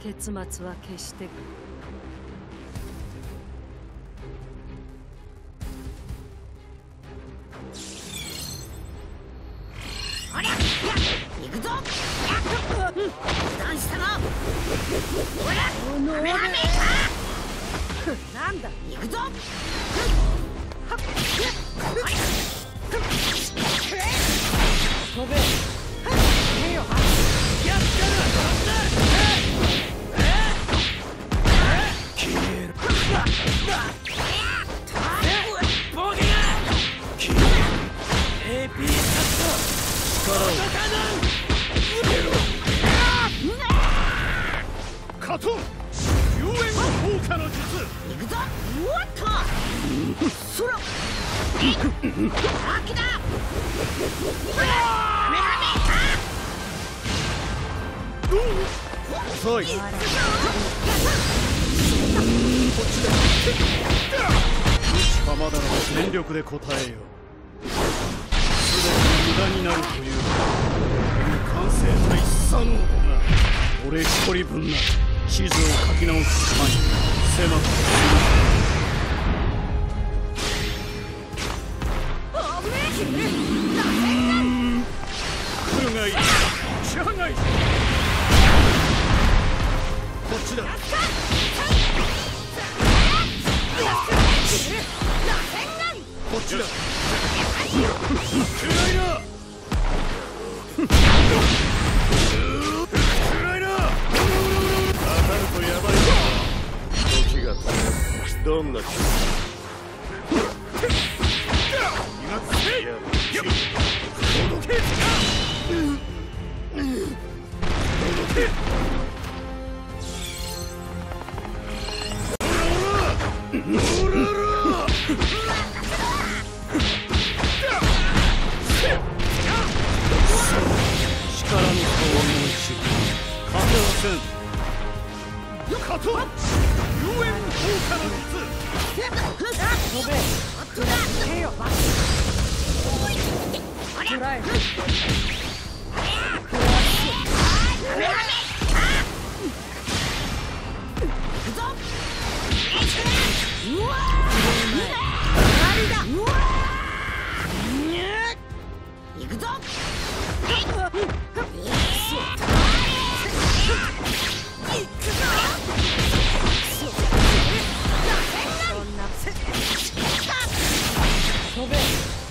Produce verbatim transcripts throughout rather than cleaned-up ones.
結末は決してありゃ、行くぞ。油断したな。ほら、カメハメか。なんだ、行くぞ。飛べ。飛べよ。やったな。消える。ボケが。消える。エーピー カット。力を。カトン。遊園効果の術。行くぞ。うわっと。そら。秋だ。メハメか。遅い。こっちだ。浜田の全力で答えよ。すべて無駄になるという無感性大佐のが俺一人分な地図を書き直す前に狭く来るがいい。支配ない。こっちだ。こっちだ。暗いな。暗いな。当たるとやばいぞ。時が経つ。どんな気持ち。今つけ。届け。届け。オラオラ。オラオラ。力の顔をもう一度勝てません。勝とう。遊園効果の術。飛べ。飛べよ。トライ。うわ行くぞ。飛べ。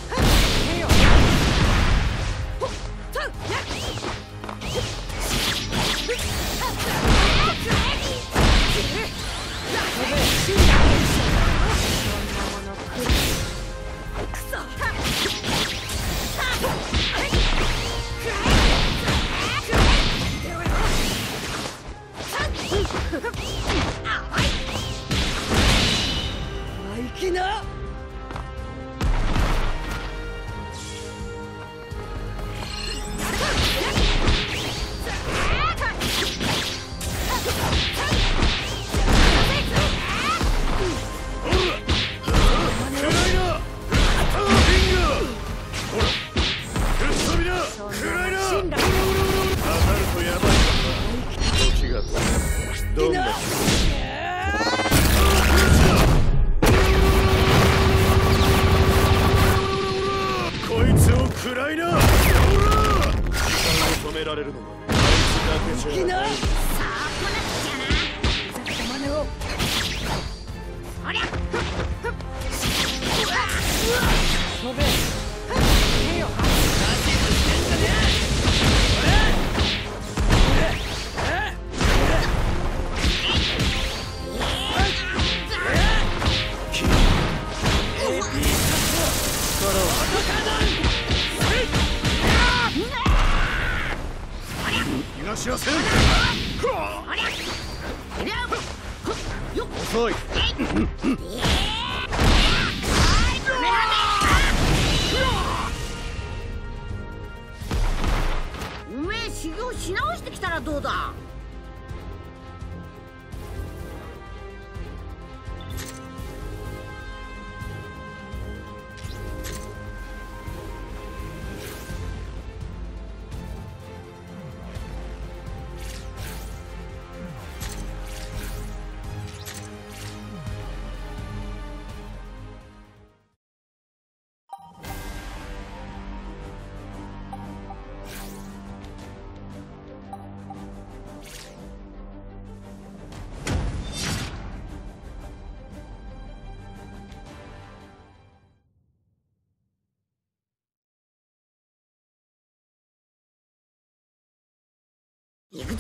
遅い。おめえ修行し直してきたらどうだ。 行くぞ。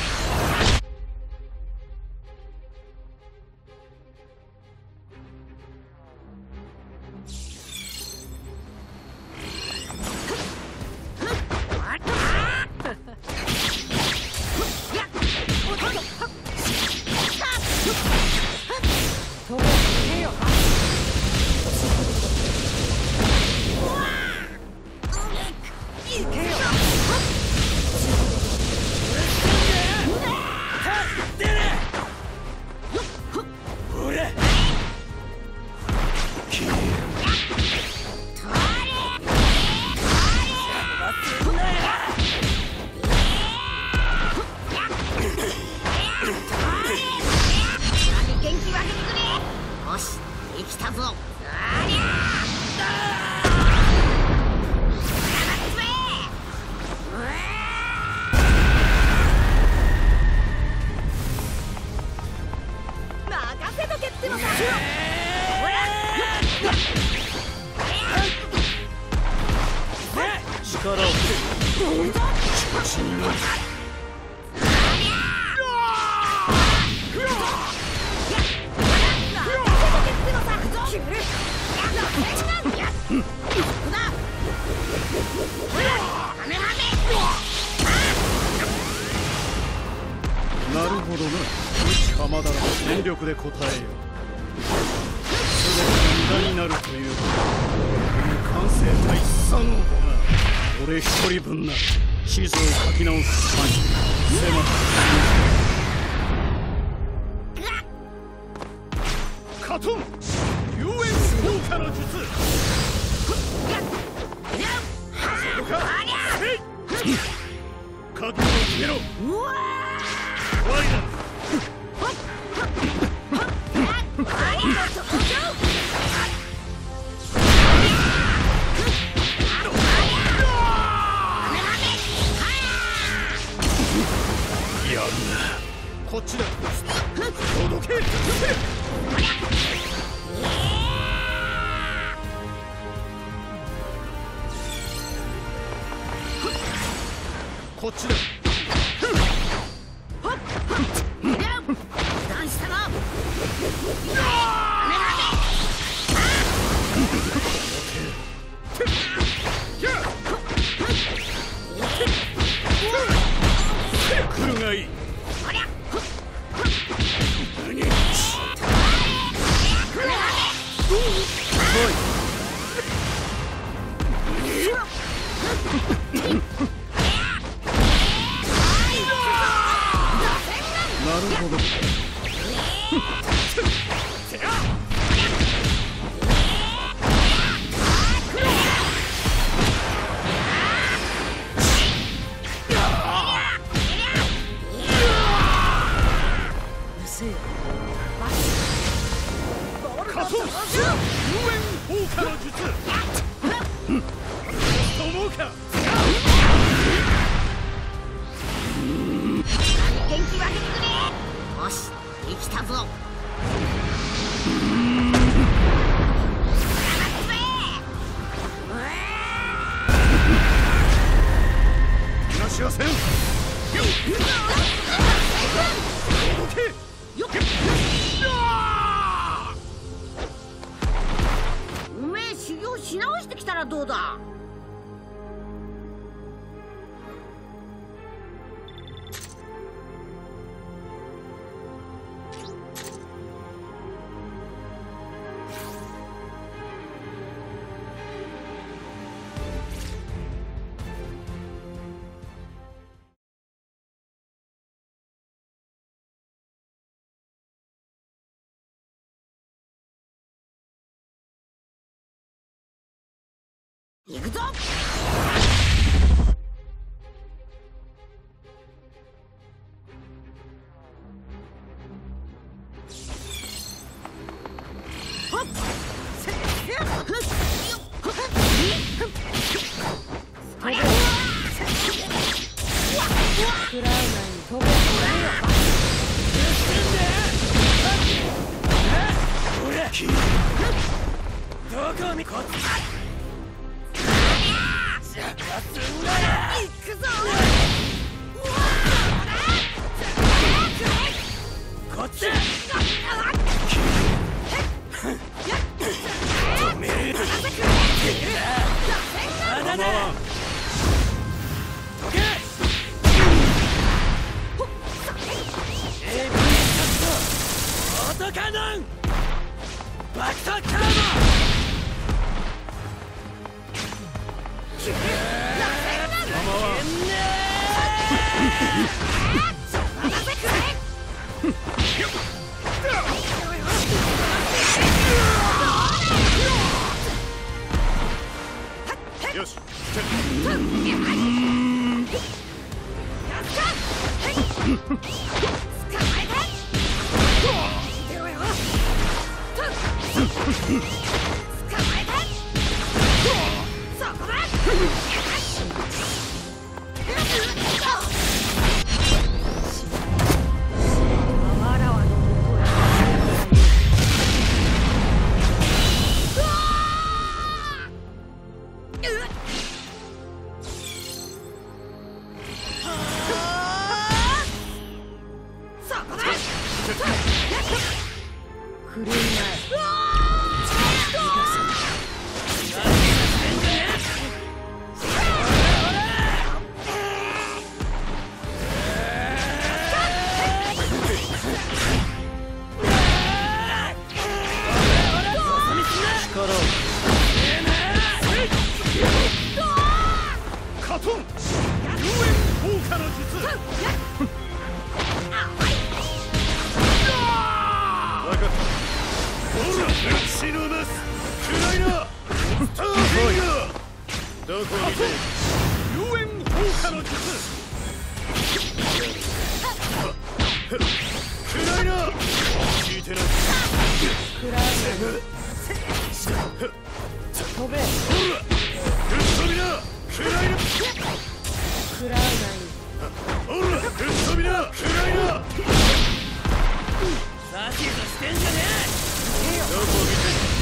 なるほどな。打ち浜田ら全力で答えよ。すべてが無駄になるという完成大佐のだ。俺一人分な地図を書き直す間に迫ったカトン遊園効果の術。そこかせい覚悟を決めろ。終わりだ。やるな。こっちだ。届け。こっちだ。来るがいい。なるほど。仮想遊園放火の術。と思うか。 元気分けてくれ。よし、できたぞ。 逃がしはせん。 おめえ修行し直してきたらどうだ。行くぞ。食らう前に飛べ。どこを見こっち。行くぞ。 構わん。 どけ。エービーカットオートカノンバクトカーボよし。カトン、遊園効果の術。分かった。ほら、死のなす。暗いな。スターフィンガー。どこを見て。遊園効果の術。暗いな。聞いてない。 食らう飛べ。 ほら、ぶっ飛びな。暗いな。 食らうほら、ぶっ飛びな。暗いな。 さしとしてんじゃねえ。 どこを見て。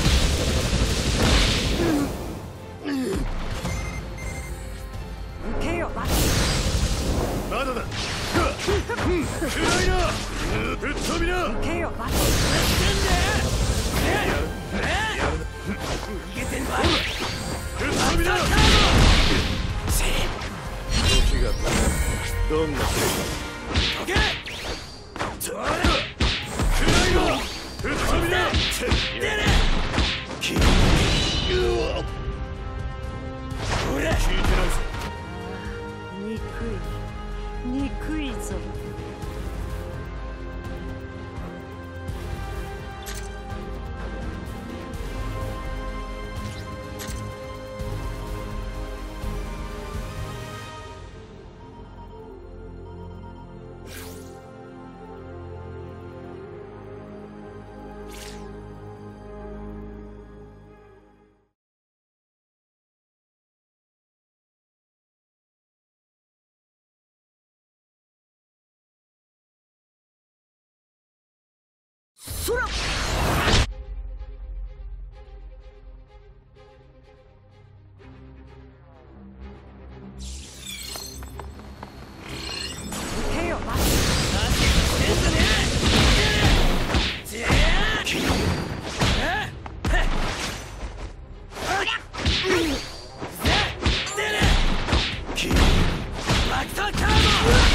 受けよバカ。 まだだ。暗いな。ぶっ飛びな。 受けよバカ。してんだよ。逃げてんの。 ぶっ飛びな。時がどんなどけ。 暗いな。ぶっ飛びな。 出れ。 ほら、聞いてないぞ。 憎い憎いぞ。そら。受けよバカ。してんじゃねえ。ぜえ。バクトカーボ。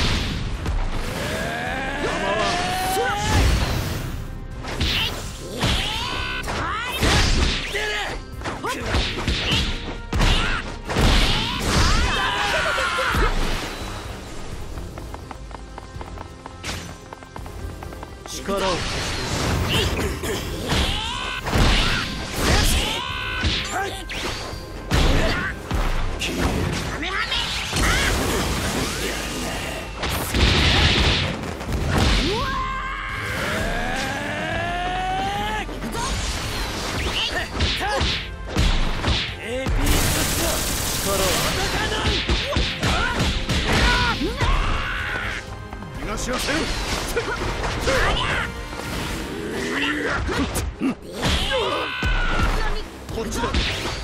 力を貸して逃がしはせん。こっちだ。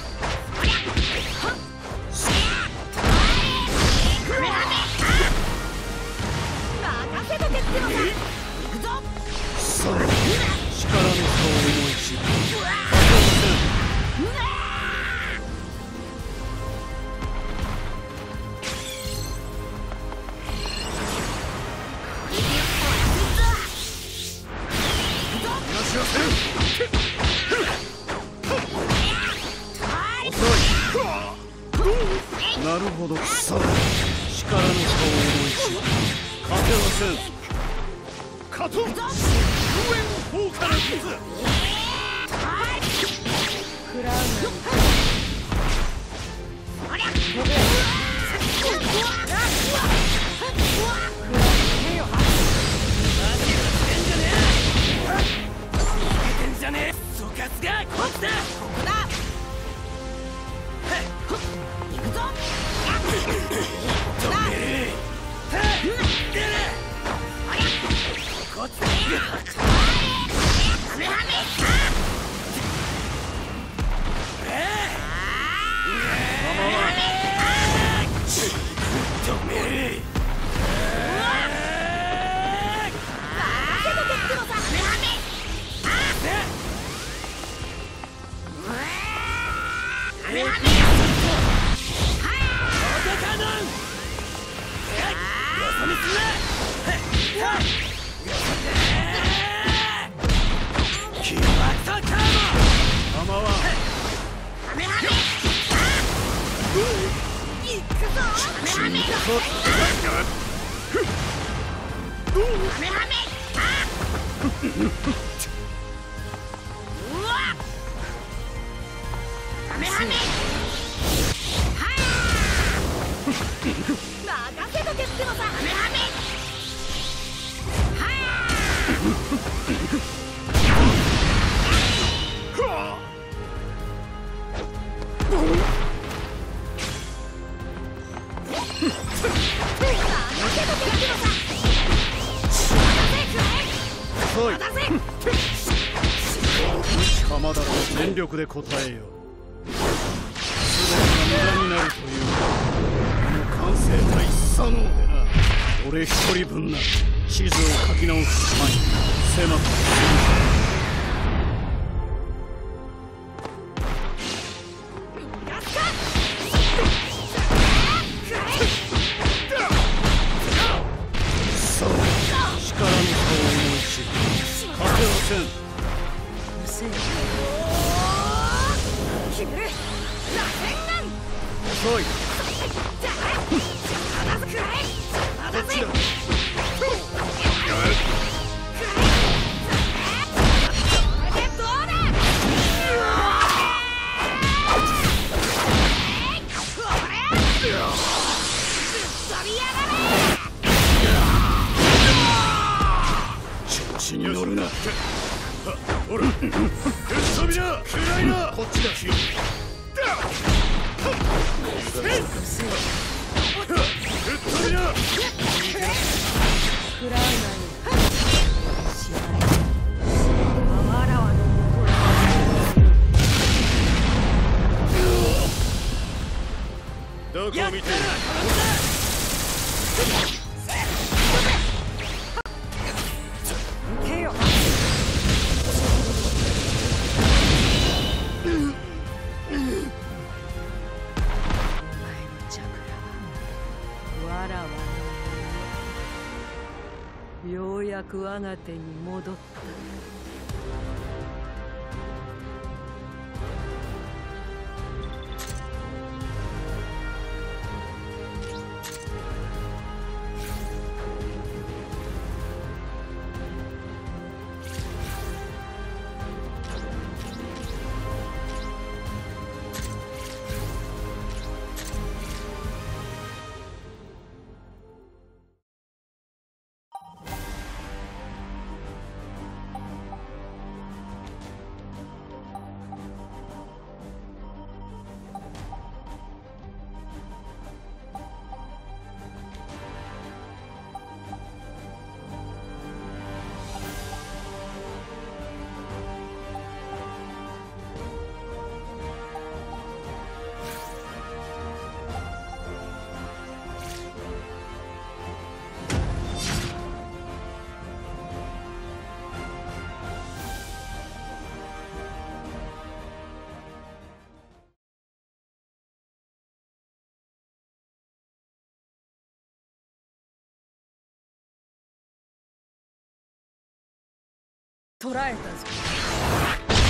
任せとけってのさ。行くぞ。 さあ、力の差を思い知る。 なるほど。さあ、力の差を思い知る。勝てません。勝とう。救援を放からず。 食らうな。おりゃ。 じゃねえ。そかすがこっちだ。 ここだ。行くぞ。 止める。出る。こっちだ。はめはめ。止める。 浜田の全力で答えよ。すべてが無駄になるというこの感性対左脳でな。俺一人分な地図を書き直す前に狭くする。どこ見てる。 ようやく我が手に戻った。捕らえたぞ。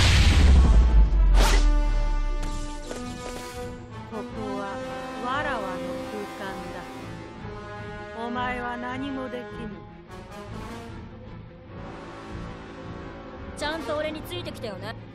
ここはわらわ前は何もできぬ。 ちゃんと俺についてきてよね。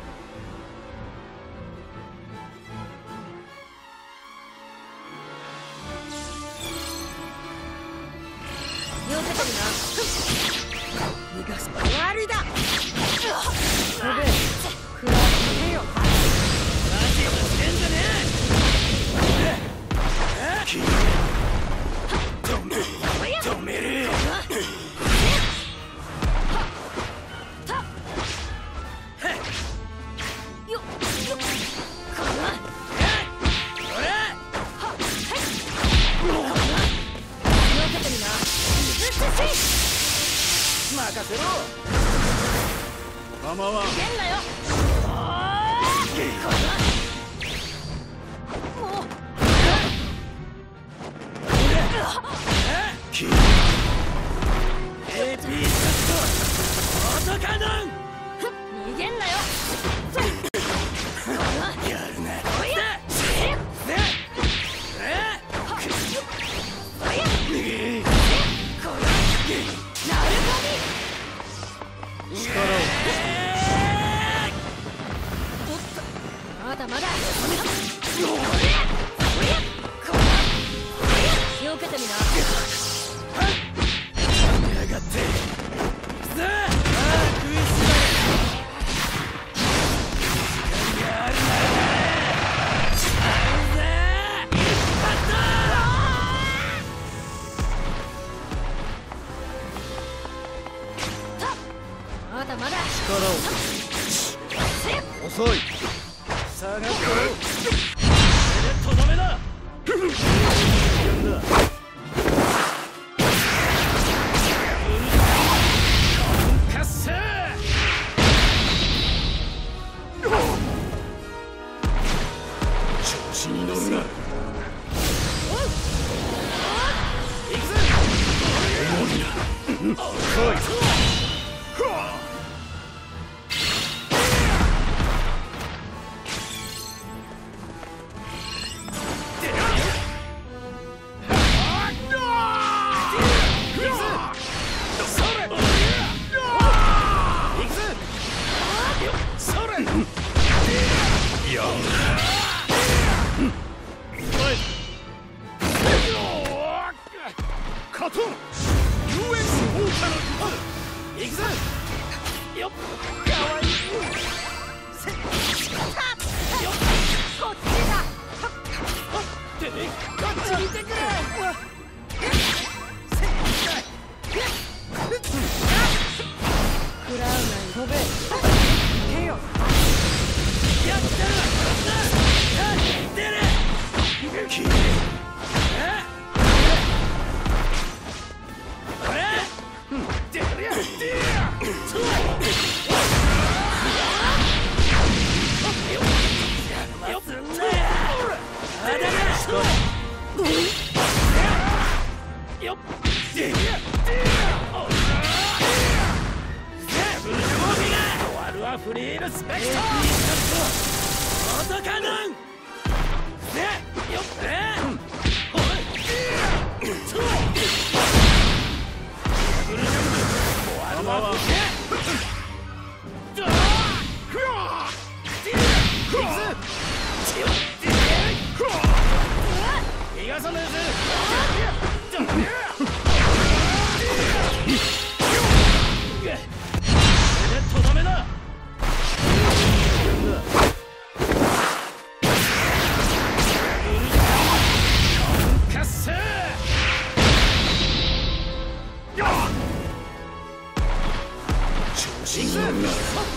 気をつけてるな。逃がす。終わりだ。 飛べ。食らってよ。 マジをしてんじゃねえ。止め止める。任せろ。 構わん。 逃げんなよ。もう。 エーピー シャット。オトカノン。 逃げんなよ。 やるな。 まだまだ。気を受けてみな。 やがって。さあ、食いしばれ。やるな。 まだまだ。 力を。遅い。 下がってろ。とどめだ。危険だ。カッサー。調子に乗るな。行くぞ。重いな。来い。フリールスペクト。オトカノン。せよっ。おい。構わん。逃がさねえぜ。とどめだ。カッサー。調子に乗るな。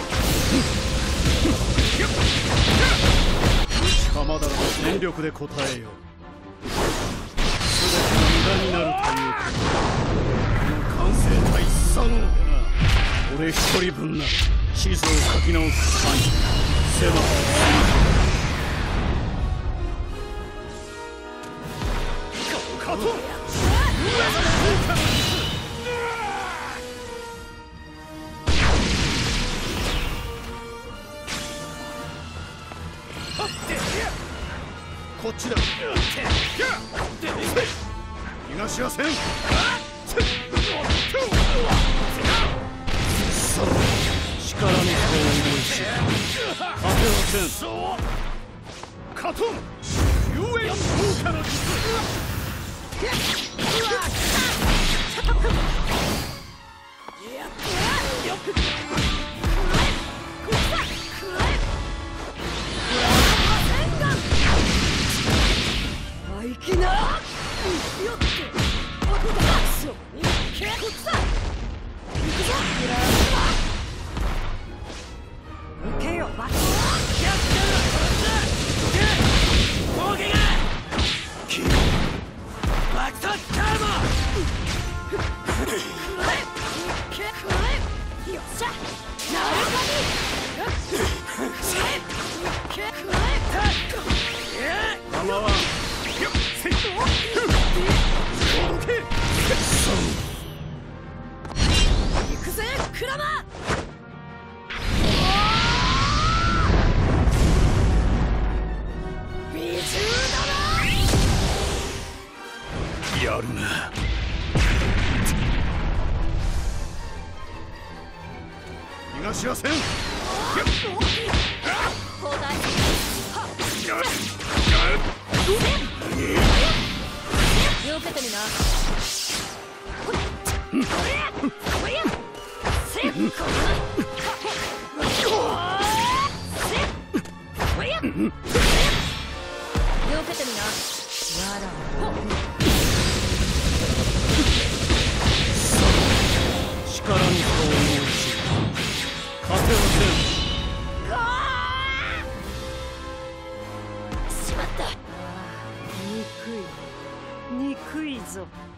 鎌田の全力で応えよう。全てが無駄になるということ。この完成体左脳でな。俺一人分な地図を書き直す範囲狭くカトン。こっちだ。 逃がしはせん。さあ力の顔を思い知る。果てはせん。カトン遊園効果の術。やるな。逃がしはせん。 よけてみな。よけてみな。わら力に顔を思い知る。勝てはしまった。 憎い憎いぞ。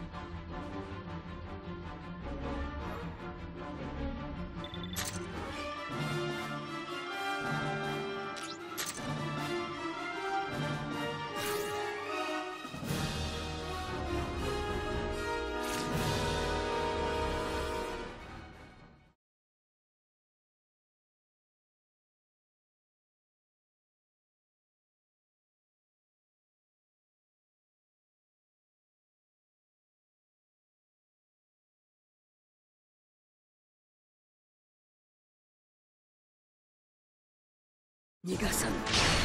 逃がさぬ。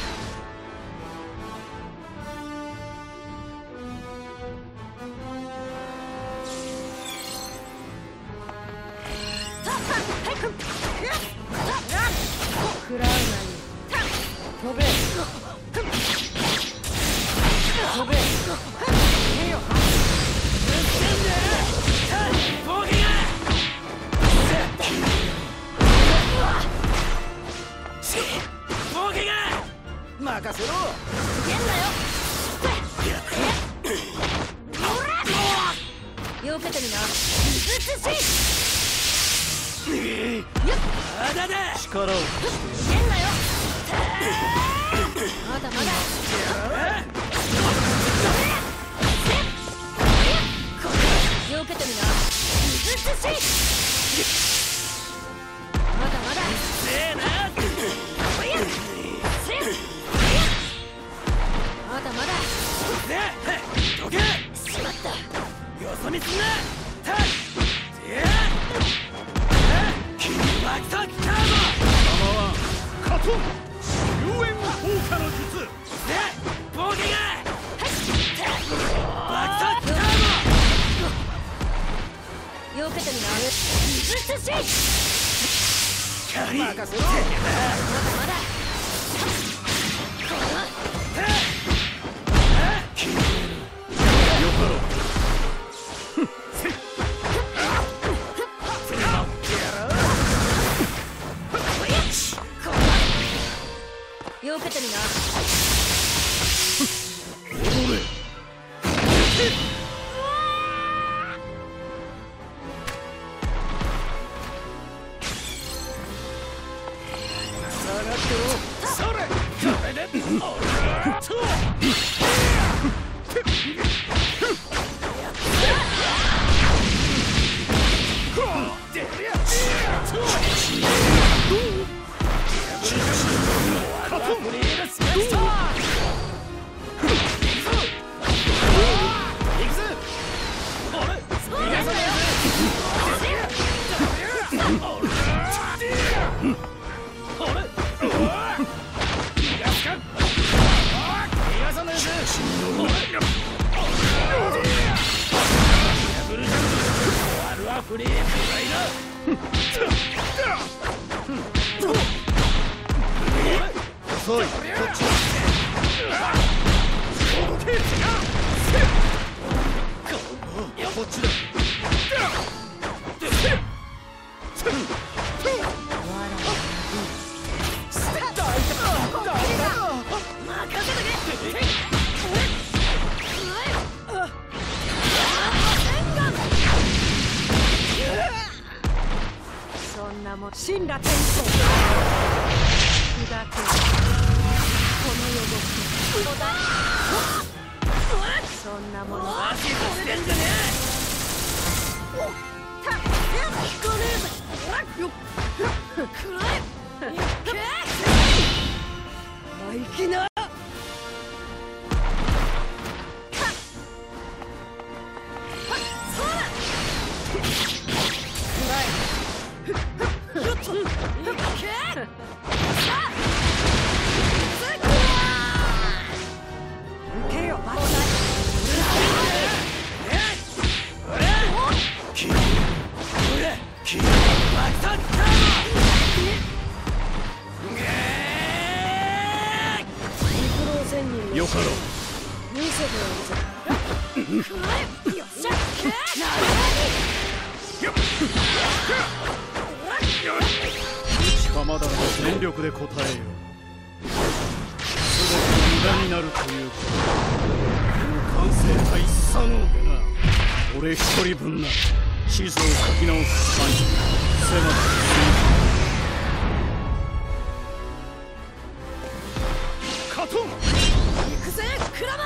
食らうなよ。飛べ飛べ。逃げよ。 任せろ。 逃げんなよ。よけてみな。 まだだ。 力を貸して逃げんなよ。まだまだ。よけてみな。まだまだ。 せえな。 まだまだ。 どけ。 しまった。 よそ見すんな。たっ。えバクトカーはカトン遊園効果の術。 ボボケがバクトカーよけてみな。水寿司。 カリ任せろ。 まだまだ。 よかろう。 よけてみな。 おれ。 下がってのダブルジャンプアルアフレープライ遅い、こっちだ。こっちだ。 そんなもん神羅転生砕けこの世ごとそんなもの足ぶつけんじゃねたっ引かねえぜよっくらえいけ生意気なよかろう。 見せてやるぜ。くらえよっしゃ打ち浜田の全力で応えよう。すべて無駄になるということ。この完成体左脳が俺一人分な地図を書き直す範囲狭く勝とう。 行くぜクラマ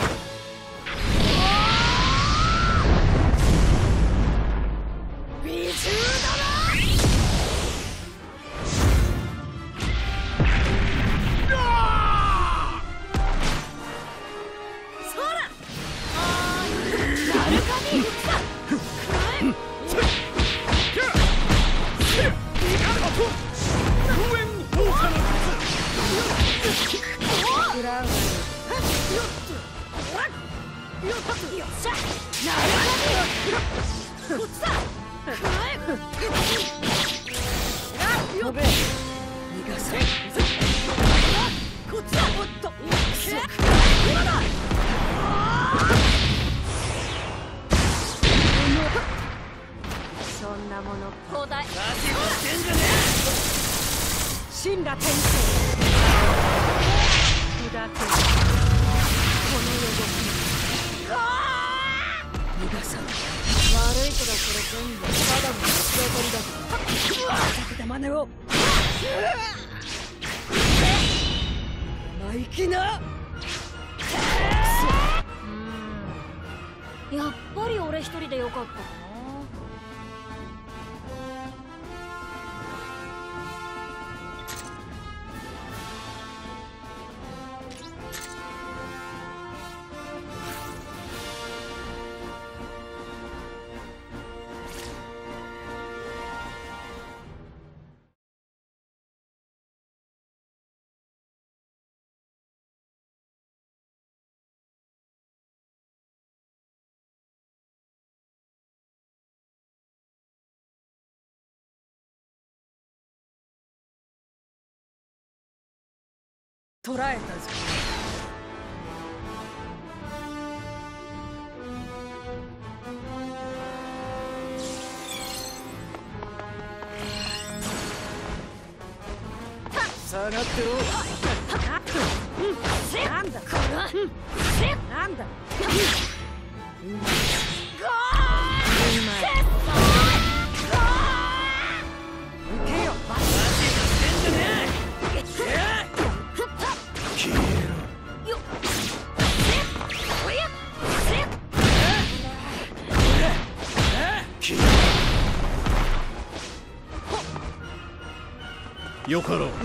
美獣だなそらなるかに行くかくらえ食らうわよよっしゃなるかにこっちだくらえよっ逃がせこっちだおっと今だそんなもの東大足ぶつけんじゃね神羅転生砕けこの世ごと逃がさん悪い子だこれ全部ただの仕事りだふざけた真似を生意気なうんやっぱり俺一人でよかったかな。 捕らえたぞ下がってろ。 なんだなんだ受けよバ足ぶつけんじゃね消えろ。 よっよかろう。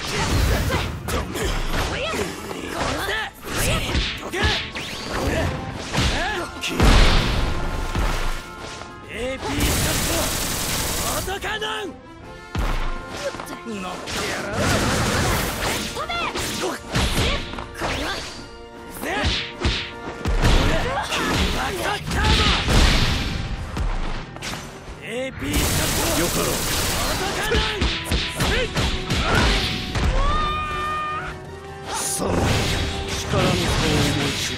エーピー ショット男なん乗ってやろう。 飛べこれはぜ届かない。 さあ力の差を思い知る。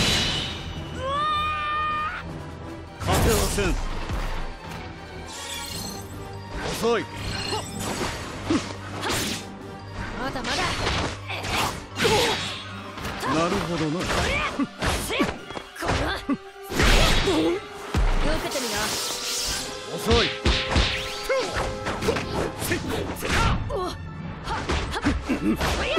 勝てはせん。遅い。 まだまだ。 なるほどな。 これは受けてみな。 遅い。 おはっはっおや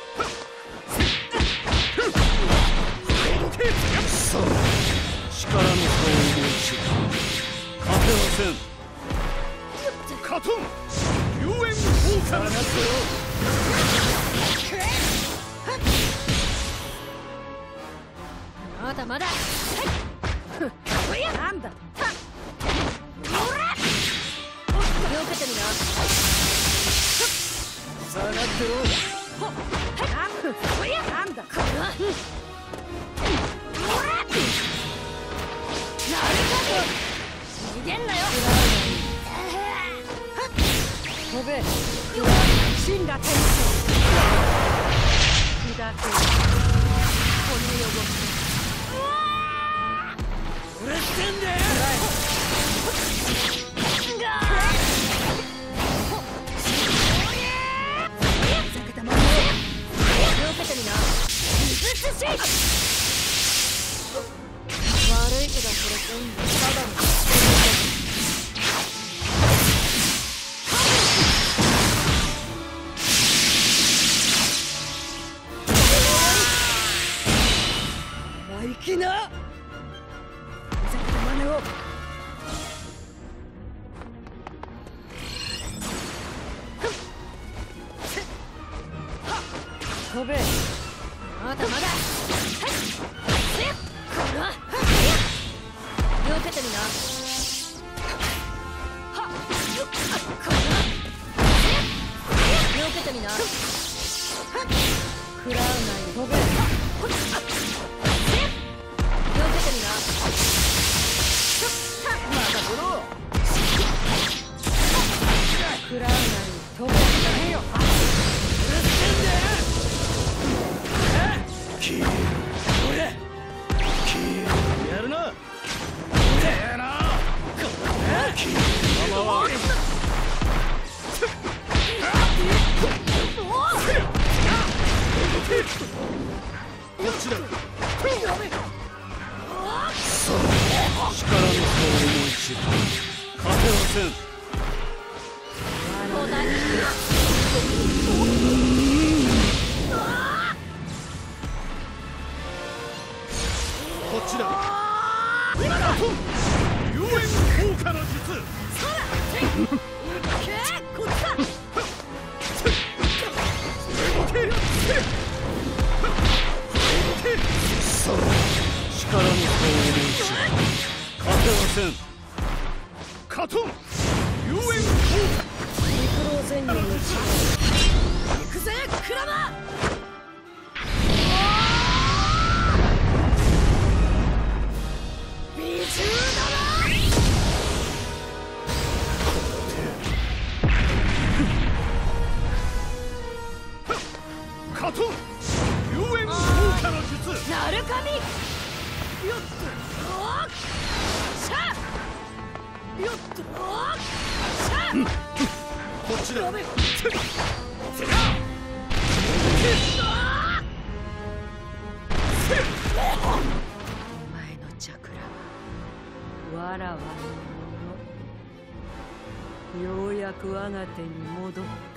さあ力の差を思い知る。勝てはせん。カトン遊園放課だぞ。 まだまだ。はいおやなんだたほら受けてみな。 下がってろ。 ほっはいおやなんだこれはほらなるかと逃げんなよ。 飛べ。 死んだ天使砕けこの世ごと。 うるせんで。 悪いけどこれ全部ただの生意気な。 ふざけた真似を。 飛べ。 まだまだ。これは避けてみな。はっよっこれは避けてみな。 食らうなよ。飛べ。 避けてみな。 まだ来ろ。 食らうなよ。飛べ。 何よ。うるせんで。消える。俺消える。やるな。俺やな。これ消える。ママはこっちだ。さあ力の差を思い知る。勝てはせん。こっちだ。カトン遊園効果の術。 こっちだ。 さあ力の差を思い知る。勝てはせん。カトン遊園効果。 陸老仙人の力。 行くぜクラマ。美獣だな。 カトン遊園効果の術。 なるかみよっとおっしゃよっとおっしゃこっちだ。 やべお前のチャクラはわらわのもの。ようやく我が手に戻った。